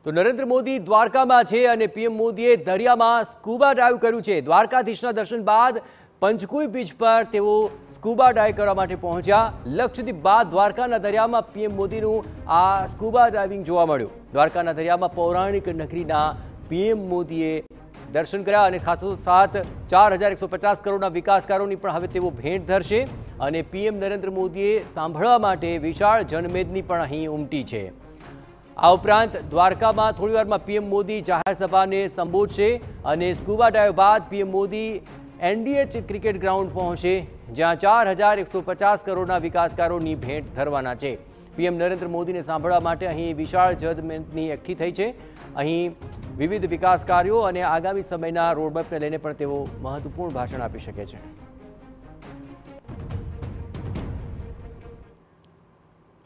તો નરેન્દ્ર મોદી દ્વારકામાં છે અને પીએમ મોદીએ દરિયામાં સ્કૂબા ડાઇવ કર્યું છે। દ્વારકાધીશના દર્શન બાદ પંચકુઈ બીચ પર તેઓ સ્કૂબા ડાઇવ કરવા માટે પહોંચ્યા। લક્ષદ્વીપ બાદ દ્વારકાના દરિયામાં પીએમ મોદીનું આ સ્કૂબા ડાઇવિંગ જોવા મળ્યું। દ્વારકાના દરિયામાં પૌરાણિક નગરીના પીએમ મોદીએ દર્શન કર્યા અને ખાસો સાથ 4150 કરોડના વિકાસ કાર્યોની પણ હવે તેઓ ભેટ ધરશે અને પીએમ નરેન્દ્ર મોદીએ સાંભળવા માટે વિશાળ જનમેદની પણ અહીં ઉમટી છે। આ ઉપરાંત દ્વારકામાં થોડીવારમાં પીએમ મોદી જાહેર સભાને સંબોધશે અને સ્કૂબા ડાઇવ બાદ પીએમ મોદી એનડીએચ ક્રિકેટ ગ્રાઉન્ડ પહોંચશે, જ્યાં 4150 કરોડના વિકાસ કાર્યોની ભેટ ધરવાના છે। પીએમ નરેન્દ્ર મોદીને સાંભળવા માટે અહીં વિશાળ જનમેદની એકઠી થઈ છે। અહીં વિવિધ વિકાસ કાર્યો અને આગામી સમયના રોડમેપને લઈને પણ તેઓ મહત્વપૂર્ણ ભાષણ આપી શકે છે।